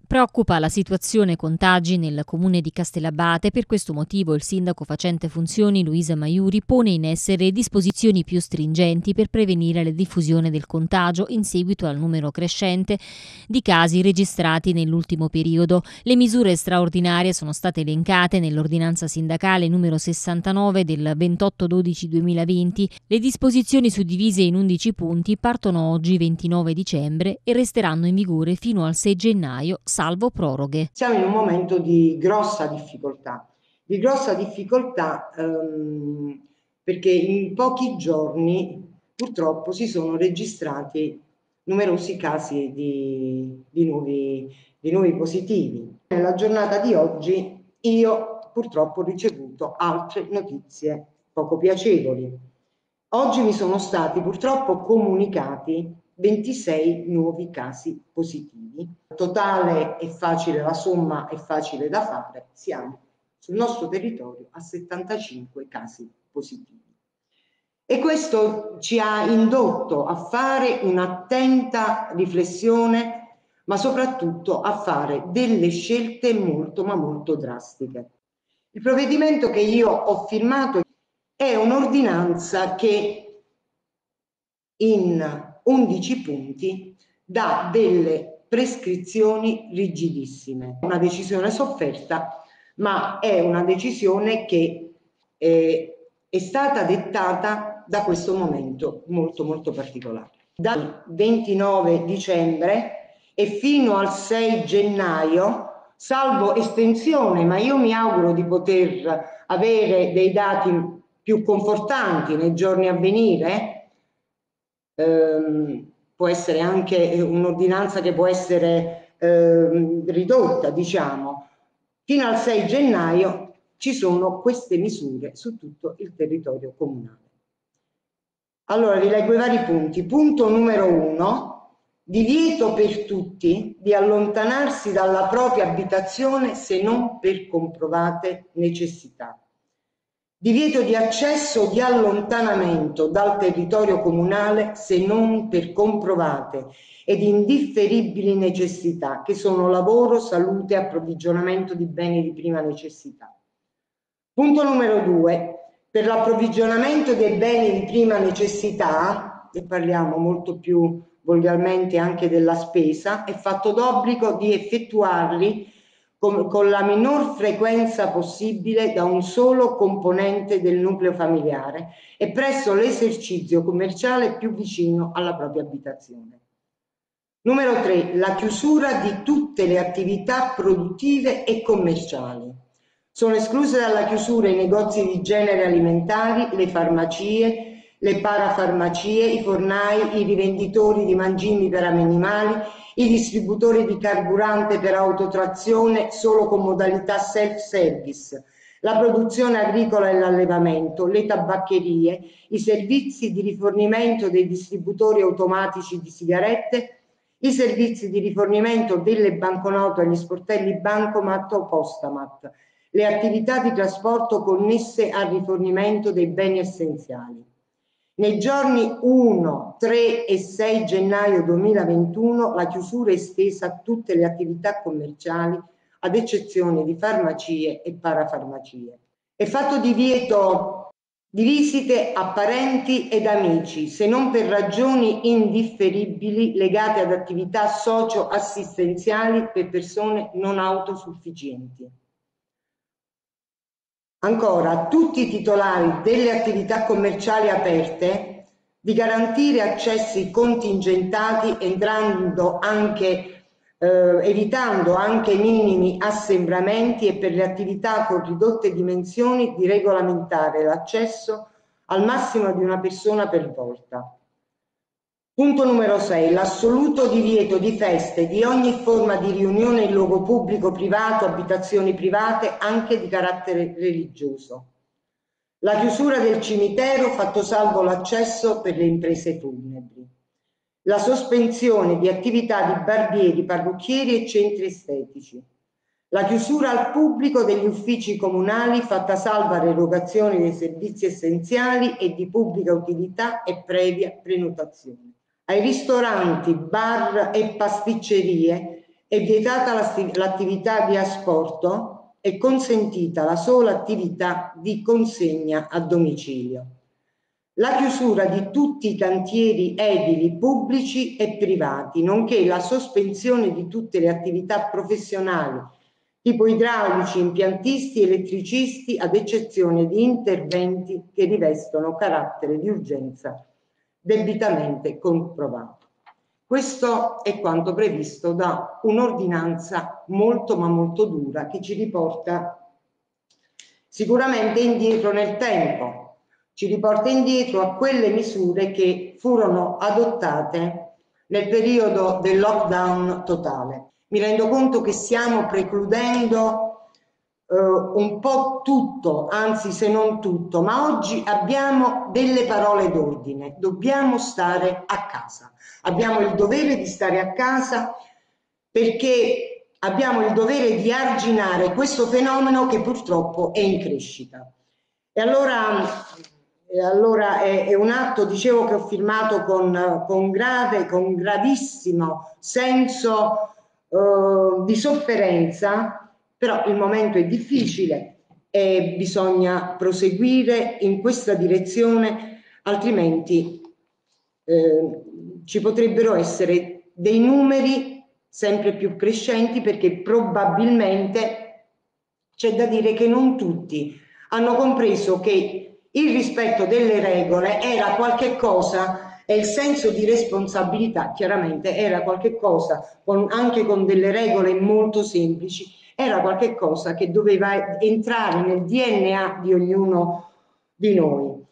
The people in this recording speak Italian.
Preoccupa la situazione contagi nel comune di Castellabate. Per questo motivo il sindaco facente funzioni Luisa Maiuri pone in essere disposizioni più stringenti per prevenire la diffusione del contagio in seguito al numero crescente di casi registrati nell'ultimo periodo. Le misure straordinarie sono state elencate nell'ordinanza sindacale numero 69 del 28/12/2020. Le disposizioni suddivise in 11 punti partono oggi 29 dicembre e resteranno in vigore fino al 6 gennaio. Salvo proroghe. Siamo in un momento di grossa difficoltà perché in pochi giorni purtroppo si sono registrati numerosi casi di nuovi positivi. Nella giornata di oggi io purtroppo ho ricevuto altre notizie poco piacevoli. Oggi mi sono stati purtroppo comunicati 26 nuovi casi positivi. Il totale è facile, la somma è facile da fare, siamo sul nostro territorio a 75 casi positivi. E questo ci ha indotto a fare un'attenta riflessione, ma soprattutto a fare delle scelte molto ma molto drastiche. Il provvedimento che io ho firmato è un'ordinanza che in 11 punti dà delle prescrizioni rigidissime. Una decisione sofferta, ma è una decisione che è stata dettata da questo momento molto molto particolare. Dal 29 dicembre e fino al 6 gennaio, salvo estensione, ma io mi auguro di poter avere dei dati più confortanti nei giorni a venire. Può essere anche un'ordinanza che può essere ridotta, diciamo. Fino al 6 gennaio ci sono queste misure su tutto il territorio comunale. Allora vi leggo i vari punti. Punto numero 1: divieto per tutti di allontanarsi dalla propria abitazione se non per comprovate necessità. Divieto di accesso o di allontanamento dal territorio comunale se non per comprovate ed indifferibili necessità, che sono lavoro, salute e approvvigionamento di beni di prima necessità. Punto numero 2. Per l'approvvigionamento dei beni di prima necessità, e parliamo molto più volgarmente anche della spesa, è fatto d'obbligo di effettuarli con la minor frequenza possibile da un solo componente del nucleo familiare e presso l'esercizio commerciale più vicino alla propria abitazione. Numero 3. La chiusura di tutte le attività produttive e commerciali. Sono escluse dalla chiusura i negozi di generi alimentari, le farmacie, le parafarmacie, i fornai, i rivenditori di mangimi per animali, i distributori di carburante per autotrazione solo con modalità self-service, la produzione agricola e l'allevamento, le tabaccherie, i servizi di rifornimento dei distributori automatici di sigarette, i servizi di rifornimento delle banconote agli sportelli Bancomat o Postamat, le attività di trasporto connesse al rifornimento dei beni essenziali. Nei giorni 1, 3 e 6 gennaio 2021 la chiusura è estesa a tutte le attività commerciali, ad eccezione di farmacie e parafarmacie. È fatto divieto di visite a parenti ed amici, se non per ragioni indifferibili legate ad attività socio-assistenziali per persone non autosufficienti. Ancora, a tutti i titolari delle attività commerciali aperte di garantire accessi contingentati evitando anche minimi assembramenti e per le attività con ridotte dimensioni di regolamentare l'accesso al massimo di una persona per volta. Punto numero 6. L'assoluto divieto di feste, di ogni forma di riunione in luogo pubblico, privato, abitazioni private, anche di carattere religioso. La chiusura del cimitero, fatto salvo l'accesso per le imprese funebri. La sospensione di attività di barbieri, parrucchieri e centri estetici. La chiusura al pubblico degli uffici comunali, fatta salva l'erogazione dei servizi essenziali e di pubblica utilità e previa prenotazione. Ai ristoranti, bar e pasticcerie È vietata l'attività di asporto, è consentita la sola attività di consegna a domicilio. La chiusura di tutti i cantieri edili pubblici e privati, nonché la sospensione di tutte le attività professionali tipo idraulici, impiantisti, elettricisti, ad eccezione di interventi che rivestono carattere di urgenza debitamente comprovato. Questo è quanto previsto da un'ordinanza molto ma molto dura che ci riporta sicuramente indietro nel tempo, ci riporta indietro a quelle misure che furono adottate nel periodo del lockdown totale. Mi rendo conto che stiamo precludendo un po' tutto, anzi se non tutto, ma oggi abbiamo delle parole d'ordine: dobbiamo stare a casa, abbiamo il dovere di stare a casa perché abbiamo il dovere di arginare questo fenomeno che purtroppo è in crescita. E allora è un atto, dicevo, che ho firmato con gravissimo senso di sofferenza, però il momento è difficile e bisogna proseguire in questa direzione, altrimenti ci potrebbero essere dei numeri sempre più crescenti, perché probabilmente c'è da dire che non tutti hanno compreso che il rispetto delle regole era qualche cosa, e il senso di responsabilità chiaramente era qualche cosa, anche con delle regole molto semplici, era qualche cosa che doveva entrare nel DNA di ognuno di noi.